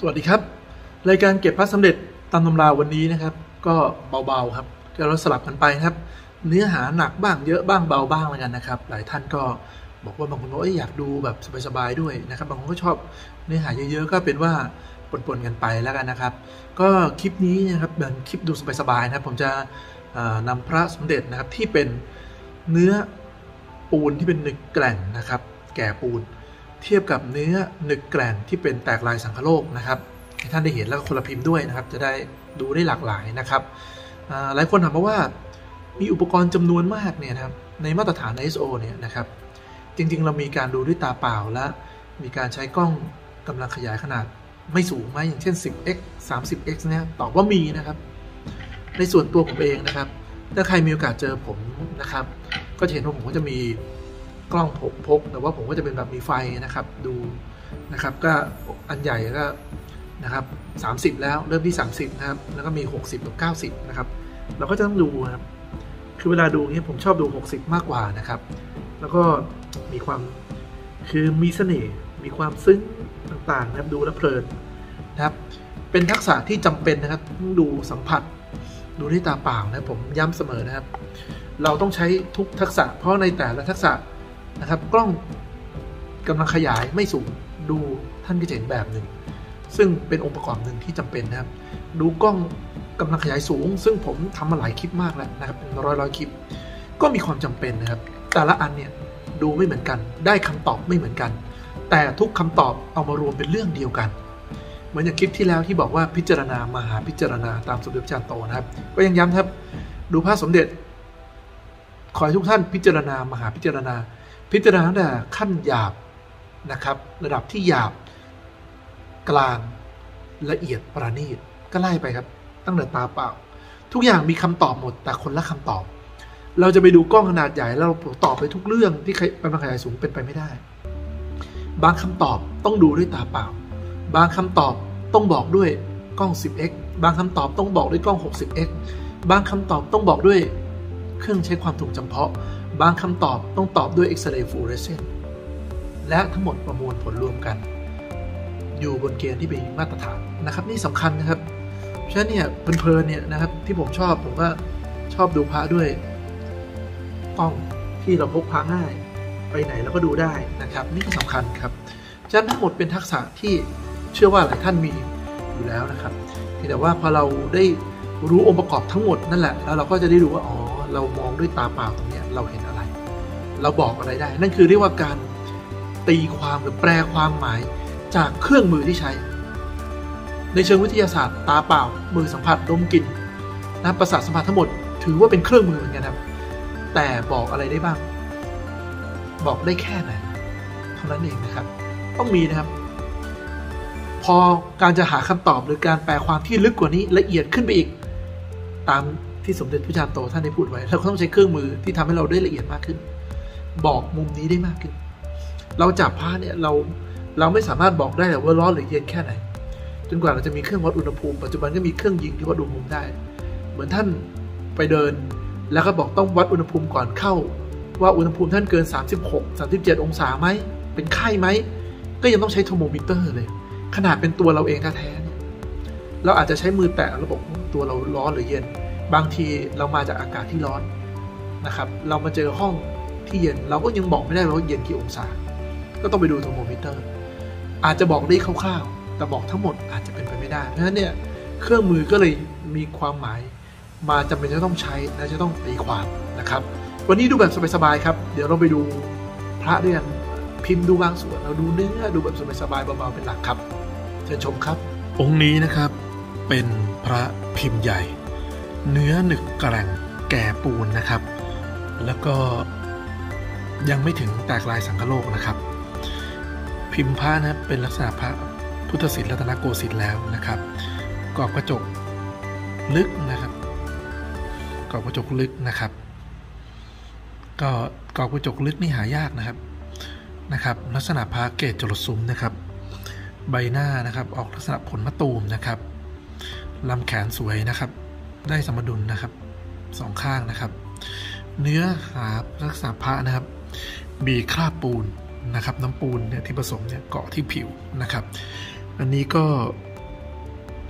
วัสดีครับรายการเก็บพระสำเร็จตามตำราวันนี้นะครับก็เบาๆครับก็เราสลับกันไปครับเนื้อหาหนักบ้างเยอะบ้างเบาบ้างแล้วกันนะครับหลายท่านก็บอกว่าบางคนบอกอยากดูแบบสบายๆด้วยนะครับบางคนก็ชอบเนื้อหาเยอะๆก็เป็นว่าปนๆกันไปแล้วกันนะครับก็คลิปนี้นะครับเป็นคลิปดูสบายๆนะครับผมจะนำพระสมเด็จนะครับที่เป็นเนื้อปูนที่เป็นหนึกแกร่งนะครับแก่ปูนเทียบกับเนื้อหนึกแกร่งที่เป็นแตกลายสังคโลกนะครับให้ท่านได้เห็นแล้วก็คนละพิมพ์ด้วยนะครับจะได้ดูได้หลากหลายนะครับหลายคนถามมาว่ามีอุปกรณ์จำนวนมากเนี่ยนะครับในมาตรฐาน ISO เนี่ยนะครับจริงๆเรามีการดูด้วยตาเปล่าและมีการใช้กล้องกำลังขยายขนาดไม่สูงไหมอย่างเช่น 10x 30x เนี่ยตอบว่ามีนะครับในส่วนตัวผมเองนะครับถ้าใครมีโอกาสเจอผมนะครับก็จะเห็นว่าผมก็จะมีกล้องผมพกแต่ว่าผมก็จะเป็นแบบมีไฟนะครับดูนะครับก็อันใหญ่ก็นะครับ30แล้วเริ่มที่30นะครับแล้วก็มี60กับ90นะครับเราก็จะต้องดูนะครับคือเวลาดูเนี่ยผมชอบดู60มากกว่านะครับแล้วก็มีความคือมีเสน่ห์มีความซึ้งต่างๆนะครับดูแล้วเพลินนะครับเป็นทักษะที่จำเป็นนะครับดูสัมผัสดูด้วยตาเปล่านะผมย้ำเสมอนะครับเราต้องใช้ทุกทักษะเพราะในแต่ละทักษะนะครับกล้องกำลังขยายไม่สูงดูท่านก็จะเห็นแบบหนึ่งซึ่งเป็นองค์ประกอบหนึ่งที่จำเป็นนะครับดูกล้องกำลังขยายสูงซึ่งผมทำมาหลายคลิปมากแล้วนะครับเป็นร้อยคลิปก็มีความจำเป็นนะครับแต่ละอันเนี่ยดูไม่เหมือนกันได้คำตอบไม่เหมือนกันแต่ทุกคำตอบเอามารวมเป็นเรื่องเดียวกันเหมือนอย่างคลิปที่แล้วที่บอกว่าพิจารณามหาพิจารณาตามสมเด็จพระจารย์โตนะครับก็ยังย้ำครับดูพระสมเด็จขอให้ทุกท่านพิจารณามหาพิจารณาตั้งแต่ขั้นหยาบนะครับระดับที่หยาบกลางละเอียดประณีตก็ไล่ไปครับตั้งแต่ตาเปล่าทุกอย่างมีคำตอบหมดแต่คนละคำตอบเราจะไปดูกล้องขนาดใหญ่แล้วเราตอบไปทุกเรื่องที่เป็นขยายสูงเป็นไปไม่ได้บางคำตอบต้องดูด้วยตาเปล่าบางคำตอบต้องบอกด้วยกล้อง 10x บางคำตอบต้องบอกด้วยกล้อง 60x บางคำตอบต้องบอกด้วยเครื่องใช้ความถี่จำเพาะบางคำตอบต้องตอบด้วยเอ็กซเรย์ฟลูออเรสเซนต์และทั้งหมดประมวลผลรวมกันอยู่บนเกณฑ์ที่เป็นมาตรฐานนะครับนี่สำคัญนะครับเพราะฉะนั้นเนี่ยเพลินๆเนี่ยนะครับที่ผมก็ชอบดูพระด้วยกล้องที่เราพกพาง่ายไปไหนแล้วก็ดูได้นะครับนี่ก็สำคัญครับฉะนั้นทั้งหมดเป็นทักษะที่เชื่อว่าหลายท่านมีอยู่แล้วนะครับแต่ว่าพอเราได้รู้องค์ประกอบทั้งหมดนั่นแหละแล้วเราก็จะได้รู้ว่าอ๋อเรามองด้วยตาเปล่าตรงนี้เราเห็นอะไรเราบอกอะไรได้นั่นคือเรียกว่าการตีความหรือแปลความหมายจากเครื่องมือที่ใช้ในเชิงวิทยาศาสตร์ตาเปล่ามือสัมผัสดมกลิ่นนะประสาทสัมผัสทั้งหมดถือว่าเป็นเครื่องมือเหมือนกันครับแต่บอกอะไรได้บ้างบอกได้แค่ไหนเท่านั้นเองนะครับต้องมีนะครับพอการจะหาคำตอบหรือการแปลความที่ลึกกว่านี้ละเอียดขึ้นไปอีกตามที่สมเด็จพระจารย์โตท่านได้พูดไว้เราก็ต้องใช้เครื่องมือที่ทำให้เราได้ละเอียดมากขึ้นบอกมุมนี้ได้มากขึ้นเราจับผ้าเนี่ยเราไม่สามารถบอกได้ว่าร้อนหรือเย็นแค่ไหนจนกว่าเราจะมีเครื่องวัดอุณหภูมิปัจจุบันก็มีเครื่องยิงที่วัดอุณหภูมิได้เหมือนท่านไปเดินแล้วก็บอกต้องวัดอุณหภูมิก่อนเข้าว่าอุณหภูมิท่านเกิน36 37องศาไหมเป็นไข้ไหมก็ยังต้องใช้เทอร์โมมิเตอร์เลยขนาดเป็นตัวเราเองแท้ๆเนี่ยเราอาจจะใช้มือแตะระบบตัวเราร้อนหรือเย็นบางทีเรามาจากอากาศที่ร้อนนะครับเรามาเจอห้องที่เย็นเราก็ยังบอกไม่ได้ว่าเย็นกี่องศาก็ต้องไปดูเทอร์โมมิเตอร์อาจจะบอกได้คร่าวๆแต่บอกทั้งหมดอาจจะเป็นไปไม่ได้เพราะฉะนั้นเนี่ยเครื่องมือก็เลยมีความหมายมาจำเป็นจะต้องใช้และจะต้องตีความนะครับวันนี้ดูแบบสบายๆครับเดี๋ยวเราไปดูพระด้วยกันพิมพ์ดูบางส่วนเราดูเนื้อดูแบบสบายๆเบาๆเป็นหลักครับเชิญชมครับองค์นี้นะครับเป็นพระพิมพ์ใหญ่เนื้อหนึกแกร่งแก่ปูนนะครับแล้วก็ยังไม่ถึงแตกลายสังคโลกนะครับพิมพ์พระนะเป็นลักษณะพระพุทธศิลป์รัตนโกสินทร์แล้วนะครับกรอบกระจกลึกนะครับกรอบกระจกลึกนะครับก็กรอบกระจกลึกนี่หายากนะครับลักษณะพระเกศจรดซุ้มนะครับใบหน้านะครับออกลักษณะผลมะตูมนะครับลำแขนสวยนะครับได้สมดุลนะครับสองข้างนะครับเนื้อหาลักษณะพระนะครับมีคราบปูนนะครับน้ำปูนเนี่ยที่ผสมเนี่ยเกาะที่ผิวนะครับอันนี้ก็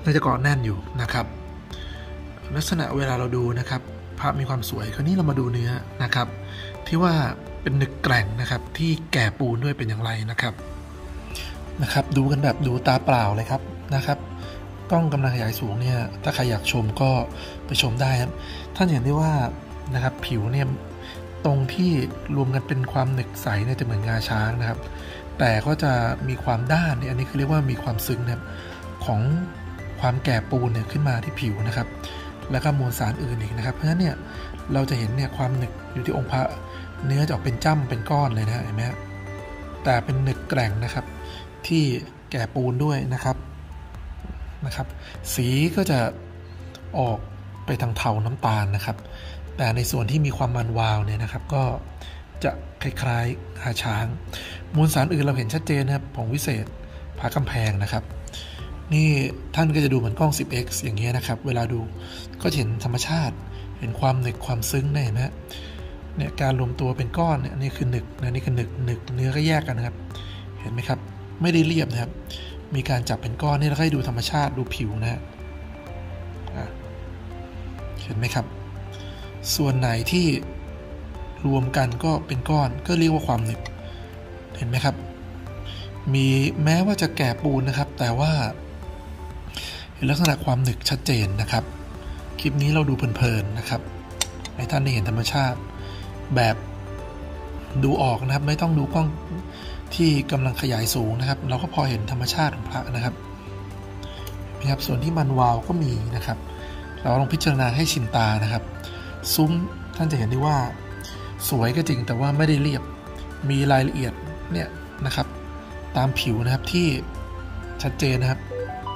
น่าจะเกาะแน่นอยู่นะครับลักษณะเวลาเราดูนะครับพระมีความสวยคราวนี้เรามาดูเนื้อนะครับที่ว่าเป็นหนึกแกร่งนะครับที่แก่ปูนด้วยเป็นอย่างไรนะครับดูกันแบบดูตาเปล่าเลยครับนะครับกล้องกำลังขยายสูงเนี่ยถ้าใครอยากชมก็ไปชมได้ครับท่านเห็นได้ว่านะครับผิวเนี่ยตรงที่รวมกันเป็นความหนึกใสเนี่ยจะเหมือนงาช้างนะครับแต่ก็จะมีความด้านเนี่ยอันนี้คือเรียกว่ามีความซึ้งนะครับของความแก่ปูนเนี่ยขึ้นมาที่ผิวนะครับแล้วก็มวลสารอื่นอีกนะครับเพราะฉะนั้นเนี่ยเราจะเห็นเนี่ยความหนึกอยู่ที่องค์พระเนื้อจะออกเป็นจ้ำเป็นก้อนเลยนะเห็นไหมแต่เป็นหนึกแกร่งนะครับที่แก่ปูนด้วยนะครับสีก็จะออกไปทางเทาน้ำตาลนะครับแต่ในส่วนที่มีความมันวาวเนี่ยนะครับก็จะคล้ายๆหาช้างมวลสารอื่นเราเห็นชัดเจนนะครับผงวิเศษผากำแพงนะครับนี่ท่านก็จะดูเหมือนกล้อง 10x อย่างเงี้ยนะครับเวลาดูก็เห็นธรรมชาติเห็นความหนึกความซึ้งเห็นไหมเนี่ยการรวมตัวเป็นก้อนเนี่ยนี่คือหนึกนะนี่คือหนึกเนื้อก็แยกกันนะครับเห็นไหมครับไม่ได้เรียบนะครับมีการจับเป็นก้อนนี่เราให้ดูธรรมชาติดูผิวนะฮะเห็นไหมครับส่วนไหนที่รวมกันก็เป็นก้อนก็เรียกว่าความหนึกเห็นไหมครับมีแม้ว่าจะแก่ปูนนะครับแต่ว่าเห็นลักษณะความหนึกชัดเจนนะครับคลิปนี้เราดูเพลินๆนะครับให้ท่านได้เห็นธรรมชาติแบบดูออกนะครับไม่ต้องดูกล้องที่กำลังขยายสูงนะครับเราก็พอเห็นธรรมชาติของพระนะครับส่วนที่มันวาวก็มีนะครับเราลองพิจารณาให้ชินตานะครับซุ้มท่านจะเห็นได้ว่าสวยก็จริงแต่ว่าไม่ได้เรียบมีรายละเอียดเนี่ยนะครับตามผิวนะครับที่ชัดเจนนะครับ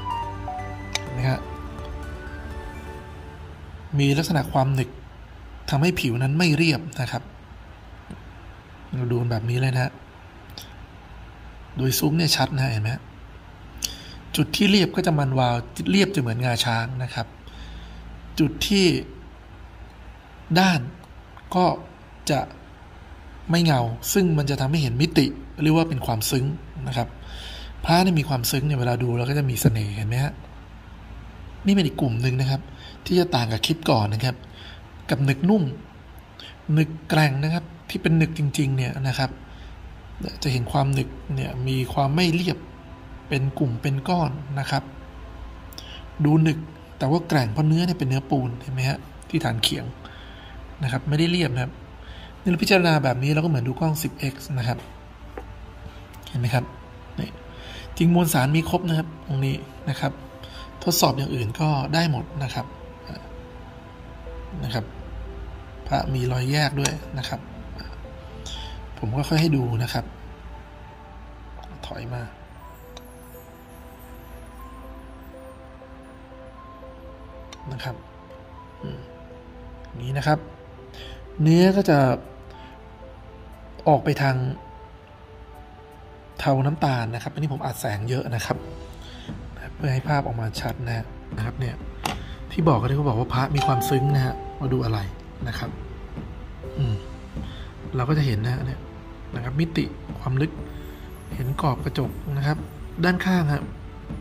มีลักษณะความหนึกทำให้ผิวนั้นไม่เรียบนะครับเราดูแบบนี้เลยนะโดยซุ้มเนี่ยชัดนะเห็นไหมจุดที่เรียบก็จะมันวาวเรียบจะเหมือนงาช้างนะครับจุดที่ด้านก็จะไม่เงาซึ่งมันจะทำให้เห็นมิติเรียกว่าเป็นความซึ้งนะครับพระนี่มีความซึ้งเนี่ยเวลาดูแล้วก็จะมีเสน่ห์เห็นไหมฮะนี่เป็นอีกกลุ่มหนึ่งนะครับที่จะต่างกับคลิปก่อนนะครับกับหนึกนุ่มหนึกแกร่งนะครับที่เป็นหนึกจริงๆเนี่ยนะครับจะเห็นความหนึกเนี่ยมีความไม่เรียบเป็นกลุ่มเป็นก้อนนะครับดูหนึกแต่ว่าแกร่งเพราะเนื้อเนี่ยเป็นเนื้อปูนเห็นไหมฮะที่ฐานเขียงนะครับไม่ได้เรียบนะครับนี่เราพิจารณาแบบนี้เราก็เหมือนดูกล้อง 10x นะครับเห็นไหมครับนี่จริงมวลสารมีครบนะครับตรงนี้นะครับทดสอบอย่างอื่นก็ได้หมดนะครับพระมีรอยแยกด้วยนะครับผมก็ค่อยให้ดูนะครับถอยมานะครับนี้นะครับเนื้อก็จะออกไปทางเทาน้ำตาลนะครับอันนี้ผมอัดแสงเยอะนะครับเพื่อให้ภาพออกมาชัดนะครับเนี่ยที่บอกก็ได้เขาบอกว่าพระมีความซึ้งนะฮะมาดูอะไรนะครับเราก็จะเห็นเนี่ยนะครับมิติความลึกเห็นกรอบกระจกนะครับด้านข้างครับ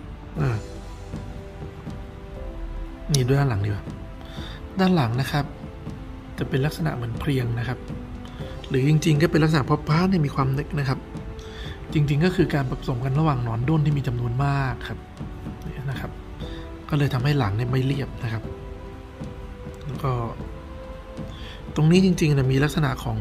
นี่ด้วยด้านหลังดีกว่าด้านหลังนะครับจะเป็นลักษณะเหมือนเพลียงนะครับหรือจริงๆก็เป็นลักษณะเพราะพระเนี่ยมีความนึกนะครับจริงๆก็คือการผสมกันระหว่างหนอนด้นที่มีจำนวนมากครับนี่นะครับก็เลยทำให้หลังเนี่ยไม่เรียบนะครับแล้วก็ตรงนี้จริงๆนะมีลักษณะของ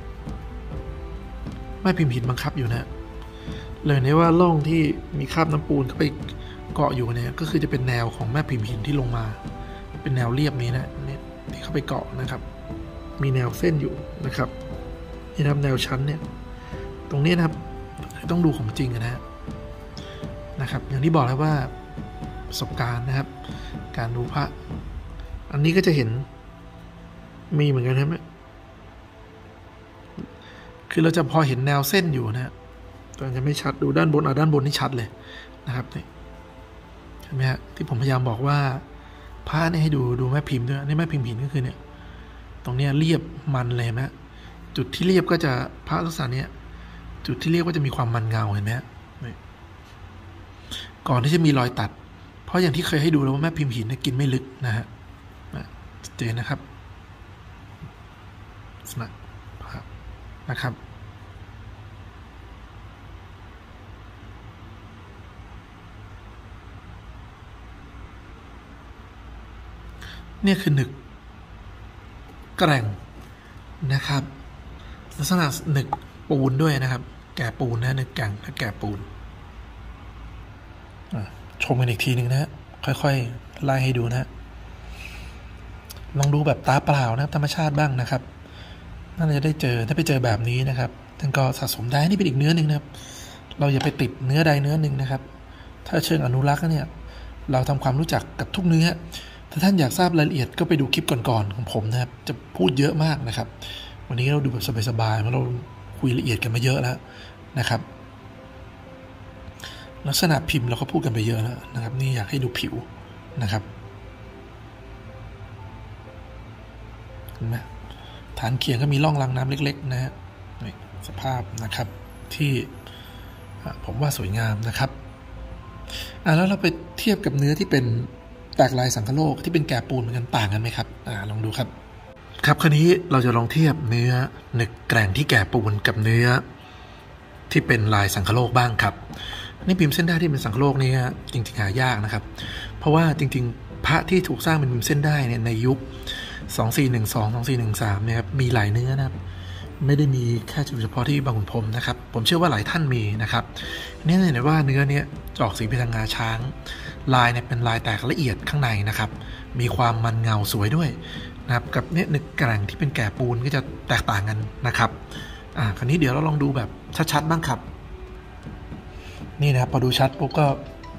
แม่พิมพ์หินบังคับอยู่นะเลยเนี่ยว่าร่องที่มีคราบน้ำปูนเข้าไปเกาะอยู่เนี่ยก็คือจะเป็นแนวของแม่พิมพ์หินที่ลงมาเป็นแนวเรียบนี้นะเนี่ยที่เข้าไปเกาะนะครับมีแนวเส้นอยู่นะครับนี่นะครับแนวชั้นเนี่ยตรงนี้นะครับต้องดูของจริงนะครับอย่างที่บอกแล้วว่าประสบการณ์นะครับการดูพระอันนี้ก็จะเห็นมีเหมือนกันใช่ไหมคือเราจะพอเห็นแนวเส้นอยู่นะแต่จะไม่ชัดดูด้านบนด้านบนนี่ชัดเลยนะครับนี่เห็นไหมฮะที่ผมพยายามบอกว่าพระนี่ให้ดูแม่พิมพ์ด้วยนี่แม่พิมพ์หินก็คือเนี่ยตรงนี้เรียบมันเลยไหมจุดที่เรียบก็จะพระลักษณะนี้จุดที่เรียบก็จะมีความมันเงาเห็นไหมก่อนที่จะมีรอยตัดเพราะอย่างที่เคยให้ดูแล้วว่าแม่พิมพ์หินกินไม่ลึกนะฮะเจนนะครับนะครับเนี่ยคือหนึกแกร่งนะครับลักษณะหนึกปูนด้วยนะครับแก่ปูนนะหนึกแกร่งและแก่ปูนชมกันอีกทีหนึ่งนะฮะค่อยๆไล่ให้ดูนะลองดูแบบตาเปล่านะครับธรรมชาติบ้างนะครับน่าจะได้เจอถ้าไปเจอแบบนี้นะครับท่านก็สะสมได้นี่เป็นอีกเนื้อหนึ่งนะครับเราอย่าไปติดเนื้อใดเนื้อหนึ่งนะครับถ้าเชิงอนุรักษ์เนี่ยเราทำความรู้จักกับทุกเนื้อถ้าท่านอยากทราบรายละเอียดก็ไปดูคลิปก่อนๆของผมนะครับจะพูดเยอะมากนะครับวันนี้เราดูแบบสบายๆเพราะเราคุยละเอียดกันมาเยอะแล้วนะครับลักษณะพิมพ์เราก็พูดกันไปเยอะแล้วนะครับนี่อยากให้ดูผิวนะครับเห็นไหมฐานเขียงก็มีร่องรางน้ำเล็กๆนะฮะสภาพนะครับที่ผมว่าสวยงามนะครับแล้วเราไปเทียบกับเนื้อที่เป็นแตกลายสังคโลกที่เป็นแกะปูนเหมือนกันต่างกันไหมครับลองดูครับครับคราวนี้เราจะลองเทียบเนื้อหนึกแกร่งที่แกะปูนกับเนื้อที่เป็นลายสังคโลกบ้างครับนี่พิมพ์เส้นได้ที่เป็นสังคโลกนี่จริงๆหายากนะครับเพราะว่าจริงๆพระที่ถูกสร้างเป็นพิมพ์เส้นได้เนี่ยในยุค2412 2413เนี่ยครับมีหลายเนื้อนะครับไม่ได้มีแค่เฉพาะที่บางขุนพรหมนะครับผมเชื่อว่าหลายท่านมีนะครับนี่เห็นว่าเนื้อเนี่ยจะออกสีเป็นทางงาช้างลายเนี่ยเป็นลายแตกละเอียดข้างในนะครับมีความมันเงาสวยด้วยนะครับกับเนี่ยหนึกแกร่งที่เป็นแกะปูนก็จะแตกต่างกันนะครับคราวนี้เดี๋ยวเราลองดูแบบชัดๆบ้างครับนี่นะครับพอดูชัดปุ๊บก็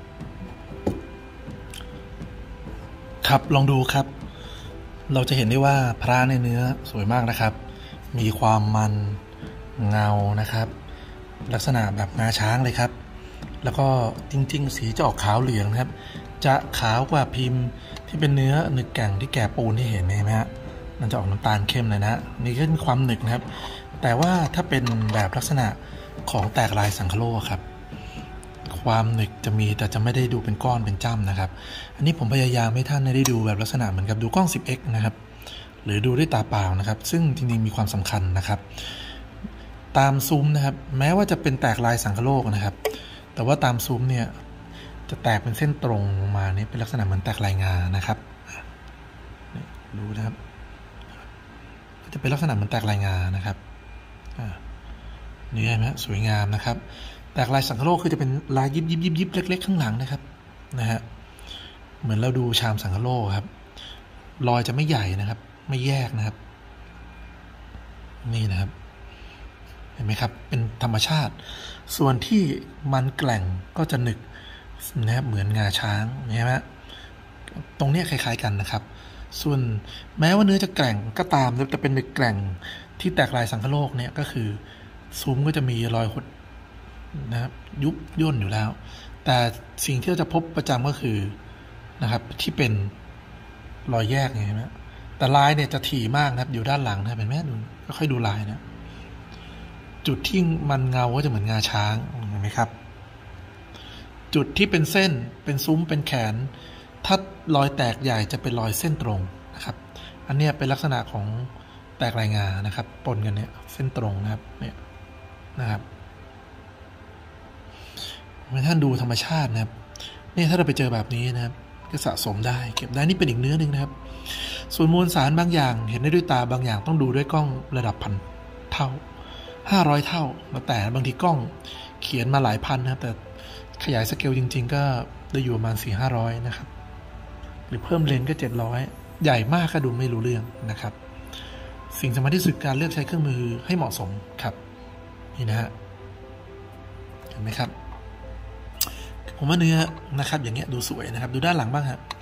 ครับลองดูครับเราจะเห็นได้ว่าพระในเนื้อสวยมากนะครับมีความมันเงานะครับลักษณะแบบงาช้างเลยครับแล้วก็จริงๆสีจะออกขาวเหลืองนะครับจะขาวกว่าพิมพ์ที่เป็นเนื้อหนึกแกร่งที่แกะปูนที่เห็นไหมฮะมันจะออกน้ำตาลเข้มเลยนะนี่ก็มีความหนึกนะครับแต่ว่าถ้าเป็นแบบลักษณะของแตกลายสังคโลกครับความหนึกจะมีแต่จะไม่ได้ดูเป็นก้อนเป็นจ้ำนะครับอันนี้ผมพยายามให้ท่านได้ดูแบบลักษณะเหมือนกับดูกล้อง 10x นะครับหรือดูด้วยตาเปล่านะครับซึ่งจริงๆมีความสำคัญนะครับตามซุ้มนะครับแม้ว่าจะเป็นแตกลายสังคโลกนะครับแต่ว่าตามซุ้มเนี่ยจะแตกเป็นเส้นตรงมาเนี่ยเป็นลักษณะเหมือนแตกลายงานะครับดูนะครับจะเป็นลักษณะเหมือนแตกลายงานะครับนี่เห็นไหมสวยงามนะครับแตกลายสังคโลกคือจะเป็นลายยิบเล็กๆข้างหลังนะครับนะฮะเหมือนเราดูชามสังคโลกครับรอยจะไม่ใหญ่นะครับไม่แยกนะครับนี่นะครับเห็นไหมครับเป็นธรรมชาติส่วนที่มันแกร่งก็จะหนึกนะครับเหมือนงาช้างเห็นไหมตรงนี้คล้ายๆกันนะครับส่วนแม้ว่าเนื้อจะแกร่งก็ตามแต่เป็นหนึกแกร่งที่แตกลายสังคโลกเนี่ยก็คือซุ้มก็จะมีรอยหดนะครับยุบย่นอยู่แล้วแต่สิ่งที่เราจะพบประจำก็คือนะครับที่เป็นรอยแยกไงนะแต่ลายเนี่ยจะถี่มากนะครับอยู่ด้านหลังนะเป็นแม่ดูก็ค่อยดูลายนะจุดที่มันเงาก็จะเหมือนงาช้างเห็นไหมครับจุดที่เป็นเส้นเป็นซุ้มเป็นแขนถ้ารอยแตกใหญ่จะเป็นรอยเส้นตรงนะครับอันนี้เป็นลักษณะของแตกลายงานะครับปนกันเนี่ยเส้นตรงนะครับเนี่ยนะครับเมื่อท่านดูธรรมชาตินะครับนี่ถ้าเราไปเจอแบบนี้นะครับก็สะสมได้เก็บได้นี่เป็นอีกเนื้อหนึ่งนะครับส่วนมวลสารบางอย่างเห็นได้ด้วยตาบางอย่างต้องดูด้วยกล้องระดับพันเท่า500เท่าแล้วแต่บางทีกล้องเขียนมาหลายพันนะครับแต่ขยายสเกลจริงๆก็ได้อยู่ประมาณ 400-500 นะครับหรือเพิ่มเลนส์ก็700ใหญ่มากก็ดูไม่รู้เรื่องนะครับสิ่งสำคัญที่สุดการเลือกใช้เครื่องมือให้เหมาะสมครับนี่นะฮะเห็นไหมครับผมว่าเนื้อนะครับอย่างเงี้ยดูสวยนะครับดูด้านหลังบ้างครับ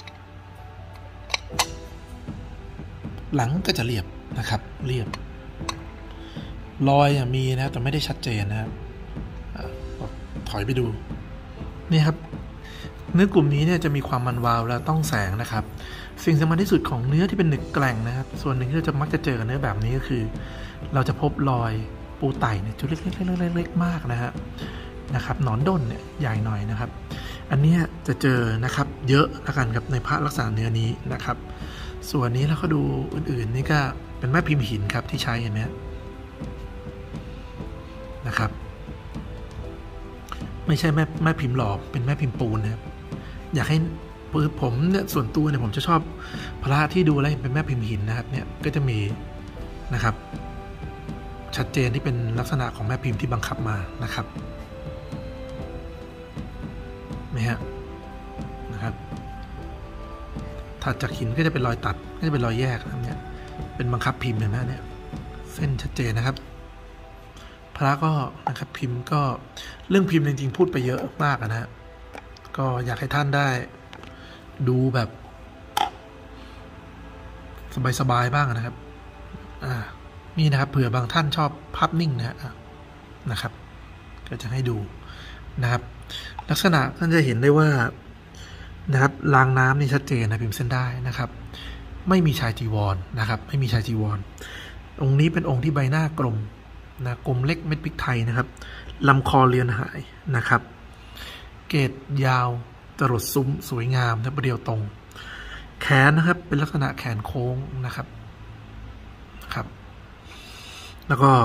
หลังก็จะเรียบนะครับเรียบรอยมีนะแต่ไม่ได้ชัดเจนนะครับถอยไปดูนี่ครับเนื้อกลุ่มนี้เนี่ยจะมีความมันวาวและต้องแสงนะครับสิ่งสำคัญที่สุดของเนื้อที่เป็นหนึกแกร่งนะครับส่วนหนึ่งที่เราจะมักจะเจอกับเนื้อแบบนี้ก็คือเราจะพบรอยปูไต่เนี่ยจุดเล็กๆมากนะครับหนอนด้นเนี่ยใหญ่หน่อยนะครับอันนี้จะเจอนะครับเยอะละกันกับในพระลักษณะเนื้อนี้นะครับส่วนนี้เราก็ดูอื่นๆนี่ก็เป็นแม่พิมพ์หินครับที่ใช้เห็นไหมนะครับไม่ใช่แม่พิมพ์หลอเป็นแม่พิมพ์ปูนนะครับอยากให้ผมเนี่ยส่วนตัวเนี่ยผมจะชอบพระที่ดูแล้วเป็นแม่พิมพ์หินนะครับเนี่ยก็จะมีนะครับชัดเจนที่เป็นลักษณะของแม่พิมพ์ที่บังคับมานะครับไหมฮะนะครับถัดจากหินก็จะเป็นรอยตัดก็จะเป็นรอยแยกนะเนี่ยเป็นบังคับพิมพ์เห็นไหมเนี่ยเส้นชัดเจนนะครับพระก็นะครับพิมพ์ก็เรื่องพิมพ์จริงๆพูดไปเยอะมากนะฮะก็อยากให้ท่านได้ดูแบบสบายๆบ้างนะครับนี่นะครับเผื่อบางท่านชอบภาพนิ่งนะครับก็จะให้ดูนะครับลักษณะท่านจะเห็นได้ว่านะครับรางน้ำนี่ชัดเจนนะพิมพ์เส้นได้นะครับไม่มีชายจีวรนะครับไม่มีชายจีวรองค์นี้เป็นองค์ที่ใบหน้ากลมนะกลมเล็กเม็ดพริกไทยนะครับลำคอเรียนหายนะครับเกศยาวจรดซุ้มสวยงามและเรียวตรงแขนนะครับเป็นลักษณะแขนโค้งนะครับแล้วก็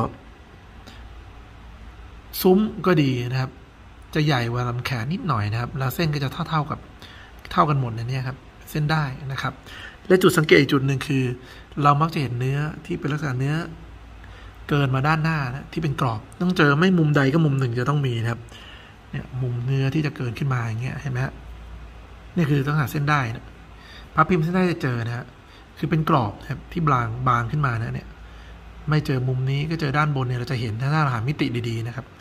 ซุ้มก็ดีนะครับจะใหญ่กว่าลำแขนนิดหน่อยนะครับแล้วเส้นก็จะเท่ากันหมดในนี้ครับเส้นได้นะครับและจุดสังเกตอีกจุดหนึ่งคือเรามักจะเห็นเนื้อที่เป็นลักษณะเนื้อเกินมาด้านหน้านะที่เป็นกรอบต้องเจอไม่มุมใดก็มุมหนึ่งจะต้องมีนะครับเนี่ยมุมเนื้อที่จะเกินขึ้นมาอย่างเงี้ยเห็นไหมฮะนี่คือลักษณะเส้นได้นะพระพิมพ์เส้นได้จะเจอนะฮะคือเป็นกรอบนะครับที่บางขึ้นมาเนี่ยไม่เจอมุมนี้ก็เจอด้านบนเนี่ยเราจะเห็นถ้าเราหามิติดีๆนะครับ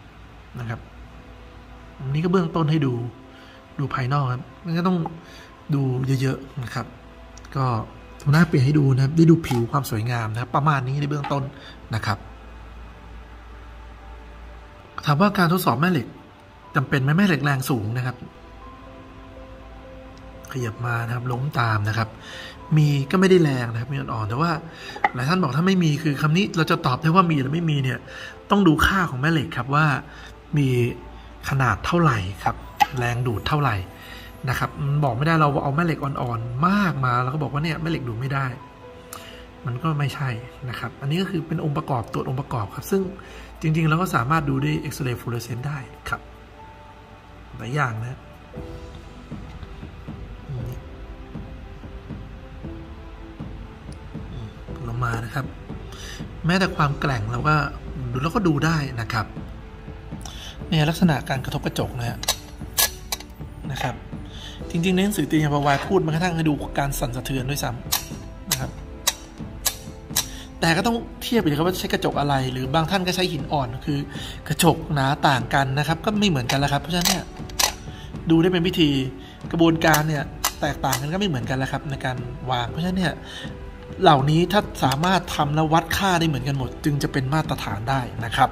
อันนี้ก็เบื้องต้นให้ดูภายนอกครับมันก็ต้องดูเยอะๆนะครับก็ทำหน้าเปลี่ยนให้ดูนะครับได้ดูผิวความสวยงามนะครับประมาณนี้ในเบื้องต้นนะครับถามว่าการทดสอบแม่เหล็กจำเป็นไหมแม่เหล็กแรงสูงนะครับขยับมานะครับล้มตามนะครับมีก็ไม่ได้แรงนะครับมีอ่อนๆแต่ว่าหลายท่านบอกถ้าไม่มีคือคำนี้เราจะตอบได้ว่ามีหรือไม่มีเนี่ยต้องดูค่าของแม่เหล็กครับว่ามีขนาดเท่าไหร่ครับแรงดูดเท่าไหร่นะครับบอกไม่ได้เราเอาแม่เหล็กอ่อนๆมากมาแล้วก็บอกว่าเนี่ยแม่เหล็กดูดไม่ได้มันก็ไม่ใช่นะครับอันนี้ก็คือเป็นองค์ประกอบตรวจองค์ประกอบครับซึ่งจริงๆเราก็สามารถดูด้วยเอ็กซเรย์ฟลูออเรสเซนต์ได้ครับหลายอย่างนะลงมานะครับแม้แต่ความแกร่งเราก็ดูแล้วก็ดูได้นะครับเนี่ยลักษณะการกระทบกระจกนะครับจริงๆในหนังสือตีนยาปวายพูดมากระทั่งให้ดูการสั่นสะเทือนด้วยซ้ำนะครับแต่ก็ต้องเทียบอีกครับว่าใช้กระจกอะไรหรือบางท่านก็ใช้หินอ่อนคือกระจกหนาต่างกันนะครับก็ไม่เหมือนกันแล้วครับเพราะฉะนั้นเนี่ยดูได้เป็นพิธีกระบวนการเนี่ยแตกต่างกันก็ไม่เหมือนกันแล้วครับในการวางเพราะฉะนั้นเนี่ยเหล่านี้ถ้าสามารถทำและวัดค่าได้เหมือนกันหมดจึงจะเป็นมาตรฐานได้นะครับ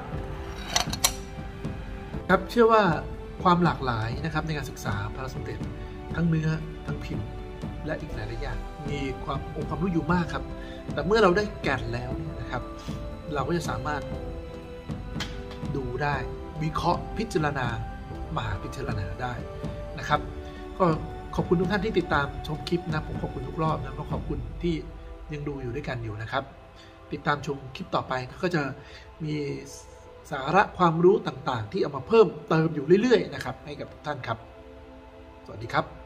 ครับเชื่อว่าความหลากหลายนะครับในการศึกษาพระสมเด็จทั้งเนื้อทั้งพิมพ์และอีกหลายอย่างมีองค์ความรู้อยู่มากครับแต่เมื่อเราได้แก่นแล้วนะครับเราก็จะสามารถดูได้วิเคราะห์พิจารณามาพิจารณาได้นะครับก็ขอบคุณทุกท่านที่ติดตามชมคลิปนะผมขอบคุณทุกรอบนะก็ขอบคุณที่ยังดูอยู่ด้วยกันอยู่นะครับติดตามชมคลิปต่อไปก็จะมีสาระความรู้ต่างๆที่เอามาเพิ่มเติมอยู่เรื่อยๆนะครับให้กับท่านครับสวัสดีครับ